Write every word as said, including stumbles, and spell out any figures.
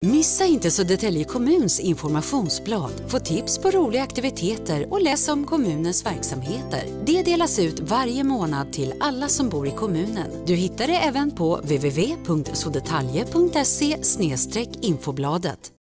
Missa inte Södertälje kommuns informationsblad. Få tips på roliga aktiviteter och läs om kommunens verksamheter. Det delas ut varje månad till alla som bor i kommunen. Du hittar det även på w w w punkt sodertalje punkt se slash infobladet.